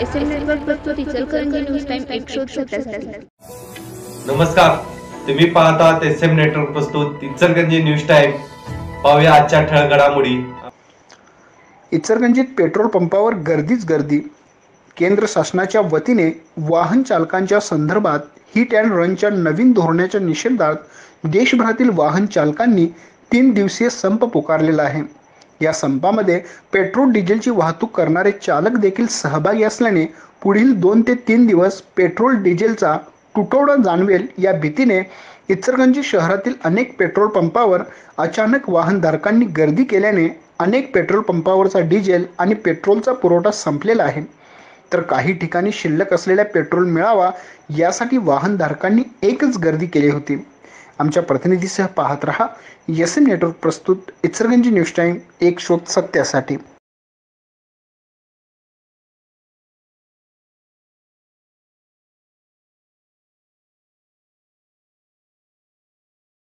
SM network प्रस्तुत Ichalkaranji news time 137। नमस्कार, तुम्ही पाहतात एसएम नेटवर्क प्रस्तुत इचलकरंजी न्यूज टाइम। पाहूया आजच्या ठळक घडामोडी। इचलकरंजीत पेट्रोल पंपावर गर्दीच गर्दी। केंद्र शासनाच्या वतीने वाहन चालकांच्या संदर्भात हिट अँड रनच्या नवीन धोरणाच्या निषेधार्थ देशभरातील वाहन चालकांनी 3 दिवसीय संप पुकारलेला आहे। या संपामध्ये पेट्रोल डिझेलची वाहतूक करणारे चालक देखील सहभागी असल्याने पुढील 2 ते 3 दिवस पेट्रोल डिझेलचा तुटवडा जाणवेल या भीतीने इचलकरंजी शहरातील अनेक पेट्रोल पंपावर अचानक वाहनधारकांनी गर्दी केल्याने अनेक पेट्रोल पंपावरचा डिझेल आणि पेट्रोलचा पुरवठा संपलेला आहे। तर काही ठिकाणी शिल्लक असलेला पेट्रोल मिळावा यासाठी वाहनधारकांनी एकच गर्दी केली होती। आमच्या प्रतिनिधीसह पाहत रहा एसएम नेटवर्क प्रस्तुत इचलकरंजी न्यूज टाइम 1 शोध सत्यासाठी।